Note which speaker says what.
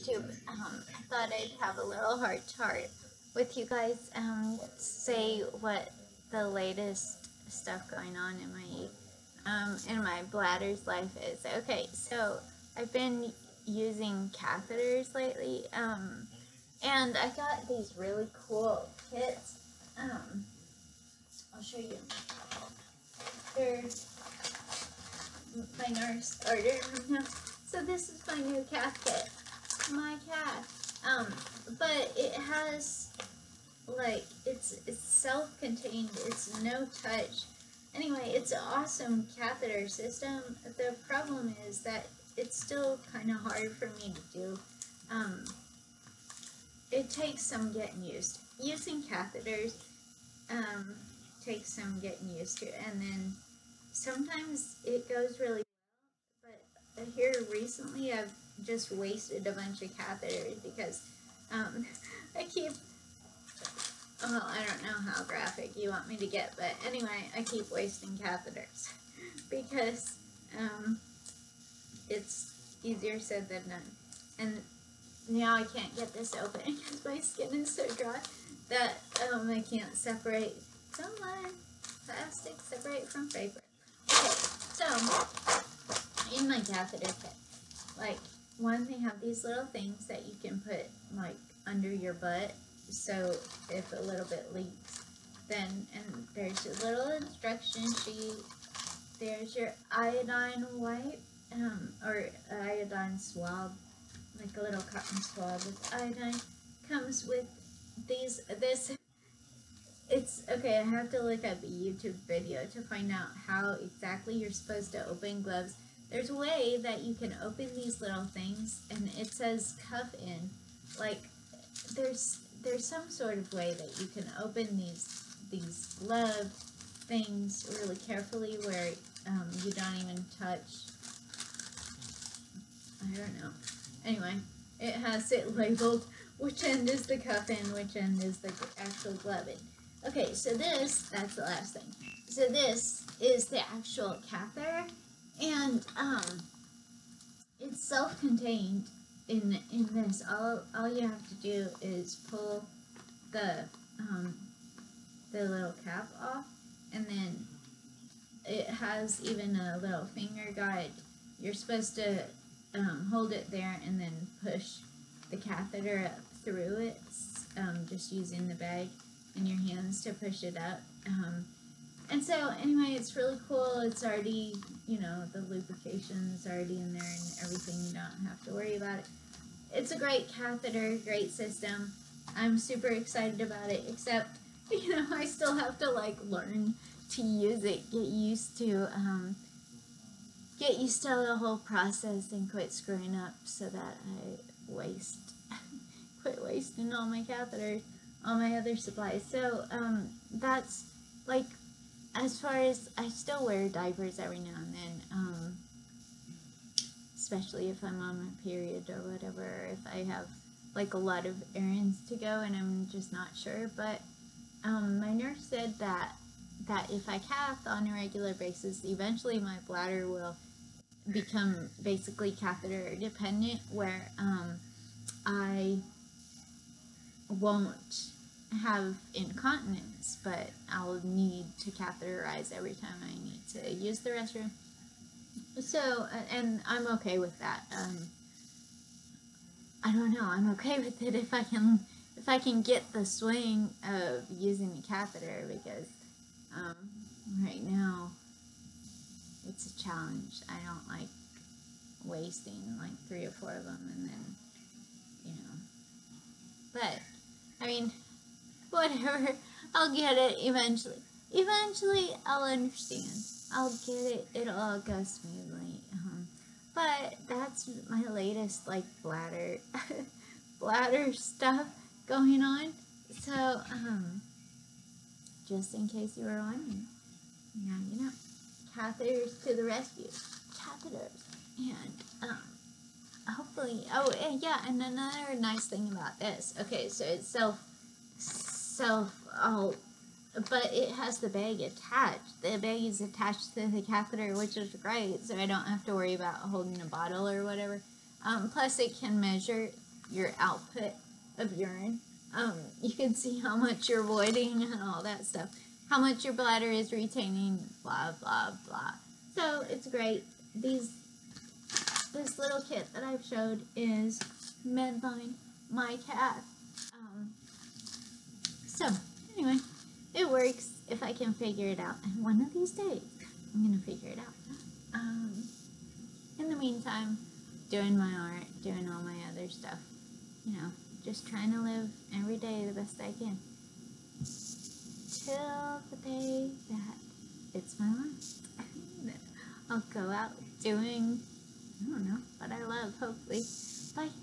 Speaker 1: YouTube. I thought I'd have a little heart to heart with you guys. Say what the latest stuff going on in my bladder's life is. Okay, so I've been using catheters lately. And I got these really cool kits. I'll show you. They're my nurse ordered them. So this is my new cat kit. My cat. But it has like it's self-contained. It's no touch. Anyway, it's an awesome catheter system. The problem is that it's still kind of hard for me to do. It takes some getting used to. Using catheters takes some getting used to, and then sometimes it goes really well, but here recently I've just wasted a bunch of catheters because I keep, well, I don't know how graphic you want me to get, but anyway, I keep wasting catheters because it's easier said than done. And now I can't get this open because my skin is so dry that I can't separate. Come on, plastic, separate from paper. Okay, so in my catheter kit, like one, they have these little things that you can put like under your butt, so if a little bit leaks, then, and there's a little instruction sheet. There's your iodine wipe, or iodine swab, like a little cotton swab with iodine. Comes with this, it's, okay, I have to look up a YouTube video to find out how exactly you're supposed to open gloves. There's a way that you can open these little things, and it says cuff in. Like, there's some sort of way that you can open these glove things really carefully where you don't even touch. I don't know. Anyway, it has it labeled which end is the cuff in, which end is the actual glove in. Okay, so that's the last thing. So this is the actual catheter, and it's self-contained in this. All you have to do is pull the little cap off, and then it has even a little finger guide. You're supposed to hold it there and then push the catheter up through it, just using the bag in your hands to push it up. And so anyway, it's really cool. It's already, you know, the lubrication is already in there and everything. You don't have to worry about it. It's a great catheter, great system. I'm super excited about it, except, you know, I still have to like learn to use it, get used to the whole process and quit screwing up so that I quit wasting all my catheters, all my other supplies. So that's like, as far as, I still wear diapers every now and then, especially if I'm on my period or whatever, or if I have like a lot of errands to go and I'm just not sure. But my nurse said that if I cath on a regular basis, eventually my bladder will become basically catheter dependent, where I won't have incontinence, but I'll need to catheterize every time I need to use the restroom. So, and I'm okay with that. I don't know, I'm okay with it if I can get the swing of using the catheter, because right now it's a challenge. I don't like wasting like 3 or 4 of them, and then, you know, but I mean, whatever, I'll get it eventually. Eventually I'll understand. I'll get it. It'll all go smoothly. But that's my latest like bladder stuff going on. So just in case you were wondering, now you know. Catheters to the rescue. Catheters. And hopefully, oh yeah, and another nice thing about this, okay, so it's but it has the bag attached. The bag is attached to the catheter, which is great, so I don't have to worry about holding a bottle or whatever. Plus it can measure your output of urine. You can see how much you're voiding and all that stuff. How much your bladder is retaining, blah, blah, blah. So it's great. This little kit that I've showed is Medline My Cat. So anyway, it works if I can figure it out. And one of these days, I'm going to figure it out. In the meantime, doing my art, doing all my other stuff. You know, just trying to live every day the best I can. Till the day that it's my life. I'll go out doing, I don't know, what I love, hopefully. Bye.